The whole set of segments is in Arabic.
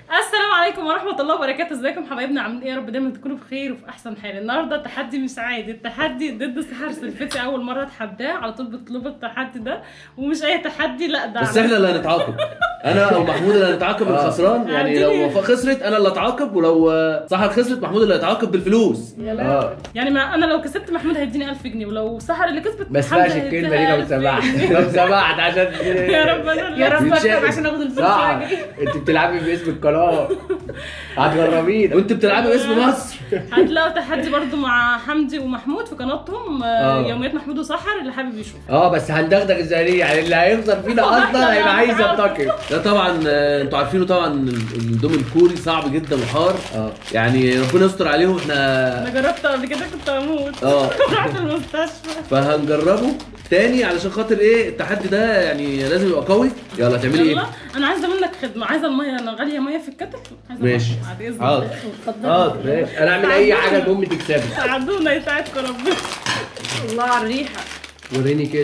السلام عليكم ورحمه الله وبركاته. ازيكم حبايبنا؟ عاملين ايه؟ يا رب دايما تكونوا بخير وفي احسن حال. النهارده تحدي مش عادي، التحدي ضد سحر سلفتي. اول مره اتحداه، على طول بطلب التحدي ده، ومش اي تحدي، لا ده بس احنا اللي هنتعاقب. انا او محمود اللي هنتعاقب الخسران. يعني لو وفاء خسرت انا اللي اتعاقب، ولو سحر خسرت محمود اللي هيتعاقب بالفلوس. يعني ما انا لو كسبت محمود هيديني 1000 جنيه، ولو سحر اللي كسبت ما اسمعش الكلمه دي لو سمحت. لو سمحت عشان يا رب يا رب اكسب عشان اخد الفلوس. صح، انت بتلعبي باسم القناه، هتغربينا وانت بتلعبي باسم مصر. هتلاقوا تحدي برضو مع حمدي ومحمود في قناتهم يوميات محمود وسحر، اللي حابب يشوف. بس هندغدغ الزهريه، يعني اللي هيخسر فينا اصلا هيبقى عايز ينتقم. ده طبعا انتوا عارفينه طبعا، الاندومي الكوري صعب جدا وحار. يعني ربنا يستر عليهم. انا جربت قبل كده كنت هموت. رحت المستشفى. فهنجربه تاني علشان خاطر ايه التحدي ده، يعني لازم يبقى قوي. يلا تعملي ايه؟ انا عايزه منك خدمه، عايزه الميه، انا غاليه ميه في الكتل. ماشي حاضر. ماشي، انا اعمل اي حاجه المهم تكسبي. ساعدونا يساعدكم ربنا. الله على الريحه. وريني كده.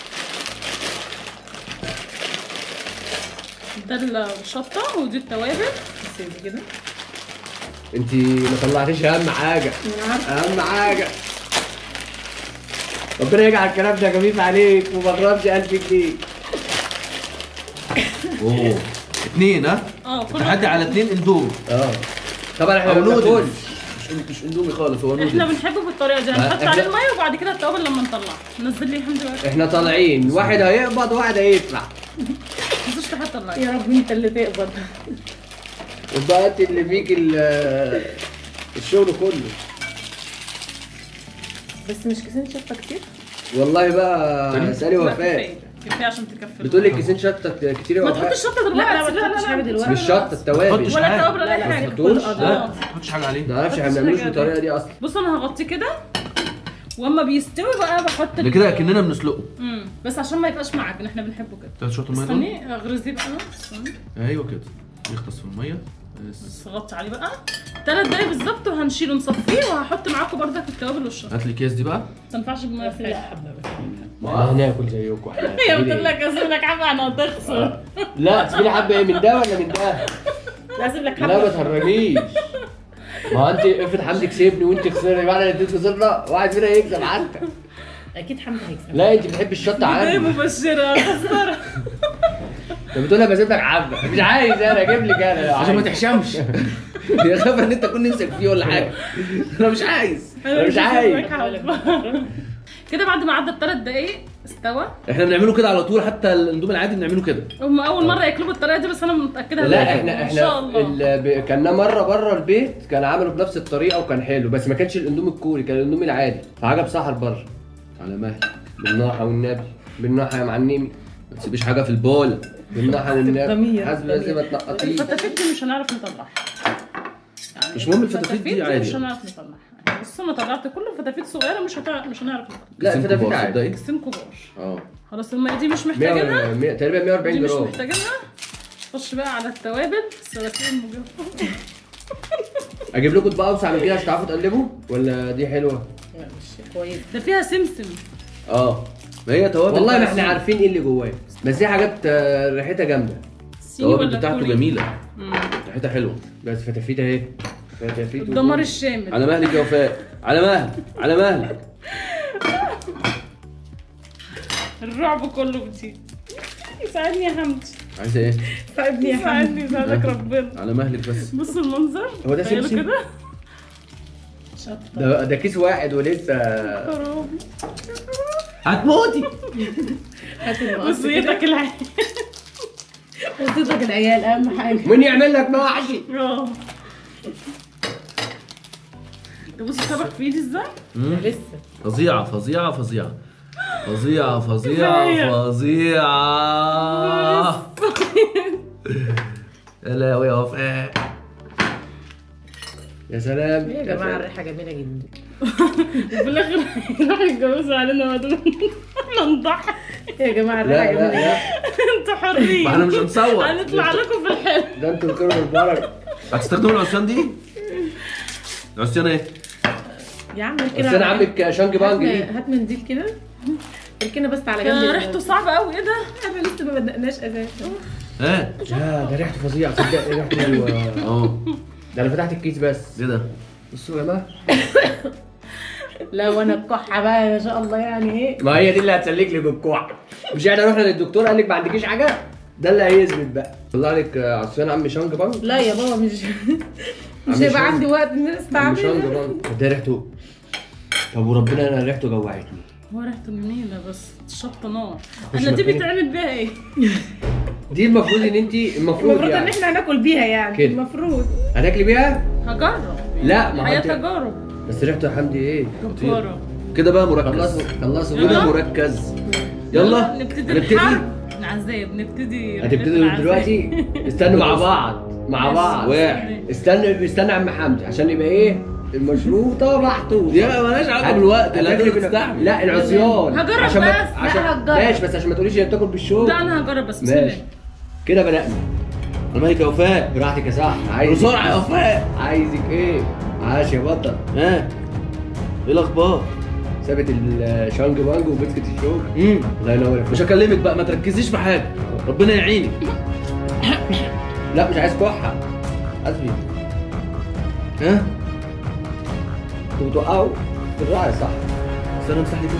ده الشطه ودي التوابل. بس كده انت ما طلعتيش اهم حاجه. اهم حاجه ربنا يجعل الكلام ده خفيف عليك وما تغربش 1000 جنيه. اوه 2 ها؟ تحدي على 2 اندومي. طبعا احنا بناكل مش اندومي خالص، هو نودل. احنا بنحبه بالطريقه دي، هنحط عليه الميه وبعد كده التوابل لما نطلع. نزل لي حمدي بقى. احنا طالعين، واحد هيقبض وواحد هيدفع. ما تنسوش تحط اللايك. يا رب انت اللي تقبض. وبقى انت اللي فيك الشغل كله. بس مش كيسين شطه كتير والله بقى اسالي وفاء. كفايه عشان تكفي. بتقول لي كيسين شطه كتير يا ما وفاء. تحطش الشطه دلوقتي. لا ما تحطش حاجه دلوقتي. مش شطه، التوابل ولا التوابل ولا اي حاجه. ما تحطش حاجه عليه. ما نعرفش، احنا ما بنعملوش بالطريقه دي اصلا. بص انا هغطيه كده، واما بيستوي بقى بحط ده كده اكننا بنسلقه. بس عشان ما يبقاش معجن، احنا بنحبه كده. 3 شوط الميه دول. استني اغرزيه بقى. استني. ايوه كده يغطس في الميه. بس غطي عليه بقى 3 دقايق بالظبط، وهنشيله نصفيه، وهحط معاكم برضك التوابل والشطه. هات لي الكيس دي بقى. ما تنفعش بميه في الحله. ما هناكل زيكم احنا. هي بتقول لك اسيب لك حبه انا هتخسر. لا تسيبي لي حبه ايه، من ده ولا من ده؟ لا اسيب لك حبه. لا ما تهرجيش. ما انت افرض حمدي كسبني وانت خسرتي، بعد الاثنين خسرنا، واحد فينا يكسب حتى. اكيد حمدي هيكسب. لا انت بتحبي الشطه عني. ايه مبشره خساره. انت بتقول لها بسيب لك حبه، مش عايز انا اجيب لك انا عشان ما تحشمش. يا خاف ان انت تكون نفسك فيه ولا حاجه. انا مش عايز. كده بعد ما عدى 3 دقايق استوى. احنا بنعمله كده على طول، حتى الاندومي العادي بنعمله كده. هم اول مره ياكلوا بالطريقه دي، بس انا متاكده. لا احنا كنا مره بره البيت كان عملوا بنفس الطريقه وكان حلو، بس ما كانش الاندومي الكوري، كان الاندومي العادي، فعجب سحر بره. على مهلك بالناحيه والنبي، بالناحيه يا معلمي، ما تسيبيش حاجه في البول. بالناحيه والنبي حسب لازم تنقطيه. الفتافيت دي مش هنعرف نطلعها. يعني مش مهم الفتافيت دي عادي، مش هنعرف نطلعها. بس انا طلعت كله فتافيت صغيره، مش هنعرف نطلعها. لا الفتافيت عادي. كيسين كبار. خلاص الميه دي مش محتاجينها. تقريبا 140 جرام. جرام مش محتاجينها. خش بقى على التوابل. السلاسل المجففه. اجيب لكم اطباق اوسع من كده عشان تعرفوا تقلبوا، ولا دي حلوه؟ لا مش كويس، ده فيها سمسم. ما هي توابل. والله ما احنا عارفين ايه اللي جواه، بس دي حاجات ريحتها جامده. التوابل بتاعته جميله، ريحتها حلوه. بس فتافيت اهي، فتافيت الدمار الشامل. على مهلك يا وفاء، على مهلك، على مهلك. الرعب كله بتيجي. يساعدني يا حمدي. عايزه ايه؟ ساعدني يا حمدي. يساعدك ربنا. على مهلك بس. بص المنظر. هو ده سمسم كده. ده كيس واحد ولسه. هتموتي. وصيتك العيال. وصيتك العيال اهم حاجه. مين يعمل لك محشي؟ تبص الطبق في ايدي ازاي؟ لسه. فظيعه فظيعه فظيعه فظيعه فظيعه فظيعه. يا لهوي يا وفاء. يا سلام يا جماعه الريحه جميله جدا. وفي الاخر راحوا يتجوزوا علينا ودول نضحك. يا جماعه الريحه جميله جدا. انتوا حرين. ما احنا مش هنصور. هنطلع لكم في الحلم. ده انتوا الكرم البركه. هتستخدموا العصيان دي؟ العصيان ايه؟ يا عم بس انا عامل شانج بانج دي. هات منديل كده اركنها بس على جنب. ريحته صعبه قوي. ايه ده؟ احنا لسه ما بدأناش اساسا. ها لا ده ريحته فظيعه صدق ريحته اهو. ده انا فتحت الكيس بس. ايه ده؟ بصوا يا جماعه. لا وانا الكحه بقى ما شاء الله يعني ايه. ما هي دي اللي هتسلك لك الكوع. مش احنا رحنا للدكتور قال لك ما عندكيش حاجه؟ ده اللي هيثبت بقى. طلع لك عصيان عم شانج بانج. لا يا بابا مش عم هيبقى شانج. عندي وقت ان انا عم شانج استعملها. بانج ده ريحته. طب وربنا انا ريحته جوعتني. هو ريحته جميله بس الشطه نار. مش انا دي مكاني. بتعمل بيها ايه؟ دي المفروض ان انت المفروض ان يعني احنا هناكل بيها يعني كده. المفروض. هتاكلي بيها؟ هجرب. لا ما حياة انت تجارب بس ريحته يا حمدي ايه؟ جبارة. كده بقى مركز. خلصوا كده يلا. مركز. يلا نبتدي هنبتدي. الحرب. العذاب نبتدي هتبتدوا العذاب. دلوقتي. استنوا مع بعض مع بعض. واحد. استنى عم حمدي عشان يبقى ايه؟ المشروطه محطوطه. يا مالهاش علاقه بالوقت اللي هتاكلي هتستحمل. لا العصيان هجرب عشان بس. عشان لا، هجرب. ماشي بس عشان ما تقوليش هي بتاكل بالشوك. لا انا هجرب بس بسم ماشي الله. كده بدأنا. الملك يا وفاء. براحتك يا صاحبي. عايزك بسرعه يا وفاء. عايزك ايه؟ عاش يا بطل. ها ايه الاخبار؟ سابت الشانج بانج وبسكت الشوك. الله ينور مش فيك. هكلمك بقى، ما تركزيش في حاجه. ربنا يعينك. لا مش عايز كحه. حسبي. ها انتوا بتوقعوا بالراحه يا صاحبي. استنى امسح لي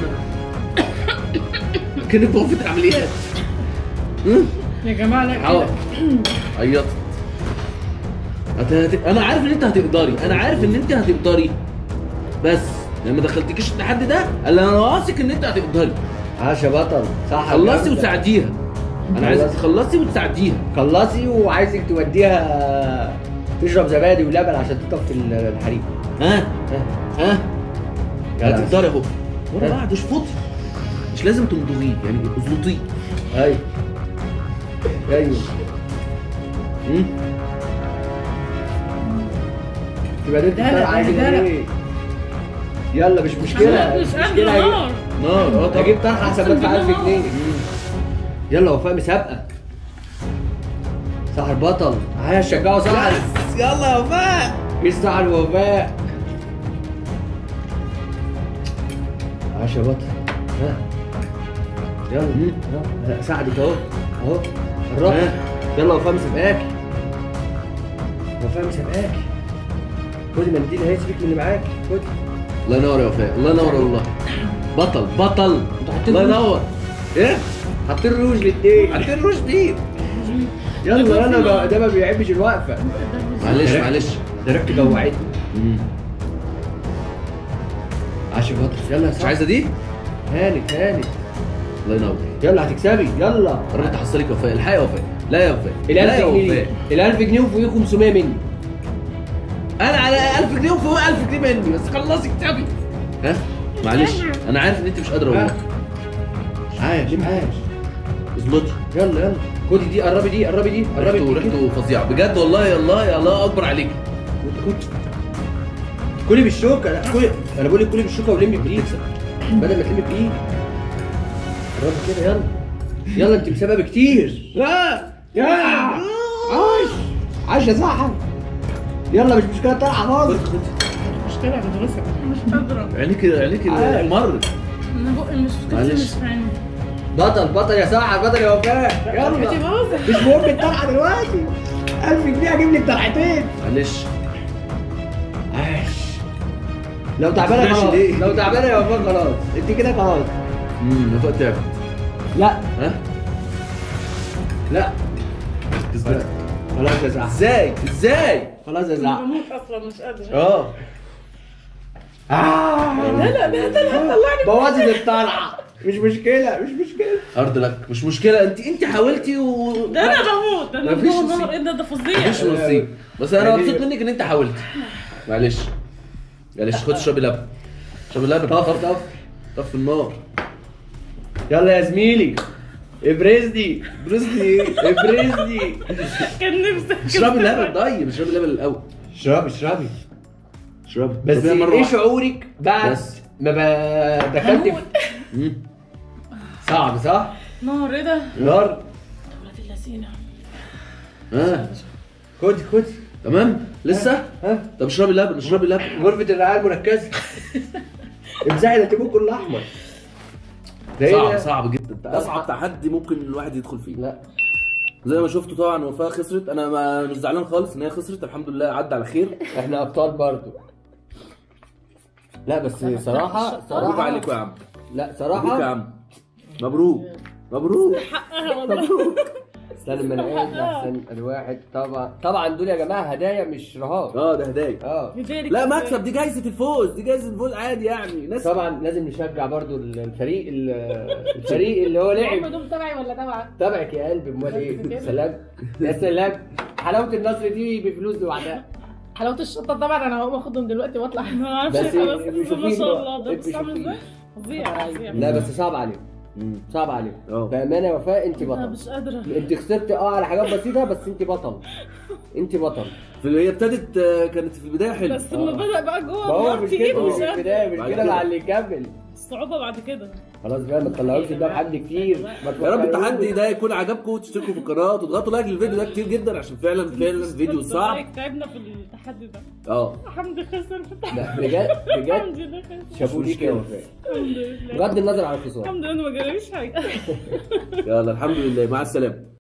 كده. كانك غرفه عمليات. يا جماعه لا حاضر. عيطت. انا عارف ان انت هتقدري، انا عارف ان انت هتقدري، بس لما دخلتكيش التحدي ده انا واثق ان انت هتقدري. عاش يا بطل. صح. خلصي وتساعديها. انا عايزك خلصي. تخلصي وتساعديها. خلصي وعايزك توديها تشرب زبادي ولبن عشان تطفي الحريق. ها ها يلا. هتقدري اهو. ورا ها. بعض اشفطي، مش لازم تمضغيه يعني اظبطيه. ايوه ايوه. تبقى انت دلع، بتطلع عايز دلع. ايه؟ يلا مش مشكله. أنا مش قادرة نار. نار طبعا. هجيب طرحه احسن ما ادفع 1000 جنيه. يلا وفاء مسابقه. صح البطل. عايز شجعه صح. يلا يا وفاء. مش صح الوفاء. عاش يا بطل. ها يلا. ها. ساعدك اهو اهو. قربت. ها. يلا وفاء مسابقاكي. وفاء مسابقاكي. خدي منديل هيسبك من اللي معاكي. خدي. الله ينور يا وفاء، الله ينور والله. بطل بطل. الله ينور. ايه؟ حاطين روج للدين. عندنا روش بيه. يلا يلا ده ما بيحبش الوقفه. معلش معلش. ده ريحته جوعتني. عاش يا بطل. يلا يا مش صاحبي. عايزه دي؟ هانت. الله ينور. يلا هتكسبي. يلا. قررت احصلك يا وفاء. الحقيقه يا وفاء. لا يا وفاء. ال لا 1000 يا جنيه. وفاء. ال 1000 جنيه وفوقيه 500 مني. انا على 1000 جنيه وفوق 1000 جنيه مني، بس خلصي كتابي. ها؟ معلش انا عارف ان انت مش قادره والله. عاش. اظبطي. يلا خدي دي. قربي دي. قربي ريحته فظيعه بجد والله. يا الله اكبر عليك. كلي بالشوكه. لا كلي. انا بقول لك كلي بالشوكه ولمي بايدك بدل ما تلمي بايدك. قربي كده. يلا انت مسابقه بكتير. يا عاش يا صاحبي. يلا مش مشكله طالعه خالص. مشكله بدرسها. مش قادرة. عينيك مرت. انا بقي مش معلش. مش فاهمة. بطل يا صاحبي. بطل يا وفاء. ريحتي يلا باظت. مش مهم الطلعه دلوقتي. 1000 جنيه هجيب لك طلعتين. معلش. عاش. لو تعبانه ماشي خلاص. ليه؟ لو تعبانه يا وفاء خلاص. انت كده خلاص. وفاء تعبت. لا ها؟ لا كسبت. خلاص يا صاحبي. ازاي؟ خلاص يا انا صاحبي. بموت اصلا مش قادرة. لا طلعني. بوظت الطلعه. مش مشكله. ارض لك مش مشكله. انت حاولتي ده انا بموت. انا مفيش جوه نصيب. النار. ايه ده فظيع. مفيش نصيب. بس انا يعني- مبسوط منك ان انت حاولتي. معلش خد اشربي لبن. طف النار. يلا يا زميلي. ابرزني. كان نفسي اشربي اللبن. طيب اشربي اللبن الاول. اشربي. بس طب هي مرة ايه واحدة. شعورك بعد بس. ما دخلت في مم. صعب صح؟ نار. ايه ده؟ نار. ولاد اللذينة. خد تمام لسه. ها طب اشربي اللبن. غرفة الرعاية المركزة. امسحي ده تبقى كله احمر. ده ايه ده؟ صعب جدا. ده اصعب تحدي ممكن الواحد يدخل فيه. لا زي ما شفتوا طبعا وفاء خسرت، انا مش زعلان خالص ان هي خسرت، الحمد لله عدى على خير. احنا ابطال برضو. لا بس صراحه مبروك عليكم يا عم. لا مبروك صراحه يا عم، مبروك مبروك مبروك. استنى ما انا قاعد احسن الواحد. طبعا دول يا جماعه هدايا مش رهاب. ده هدايا. هدايا لا مكسب، دي جايزه الفوز، دي جايزه الفوز عادي يعني. ناس طبعا لازم نشجع برضو الفريق اللي هو لعب. دول تبعي ولا تبعك؟ تبعك يا قلبي، امال ايه؟ سلام يا سلام. حلاوه النصر دي بفلوس لوحدها. حلاوه الشطه طبعا انا هقوم اخدهم دلوقتي واطلع. ما اعرفش بس خلاص بيشوفين ما شاء بقى. الله ده بس عامل بيشوفين. ازاي؟ فظيع فظيع. لا بس صعب عليهم، صعب عليهم بامانه. يا وفاء انت انا بطل. مش قادره. انت خسرت على حاجات بسيطه بس انت بطل. انت بطل. هي ابتدت كانت في البدايه حلوه، بس لما بدأ بقى ما جوه هو مش كده، مش قادرة. البدايه، مش بعد كده كده. مع اللي يكمل. الصعوبة بعد كده. خلاص بقى ما تطلعوش قدام حد كتير. يا رب التحدي ده يكون عجبكم، وتشتركوا في القناه وتضغطوا لايك للفيديو ده كتير جدا عشان فعلا فيديو صعب. تعبنا في التحدي ده. الحمد حمدي خسر في التحدي. لا بجد بجد الحمد لله خسر. شابوه ليك يا وفاء، الحمد لله. بغض النظر عن الخساره. الحمد لله ما جراليش حاجة. يلا الحمد لله، مع السلامه.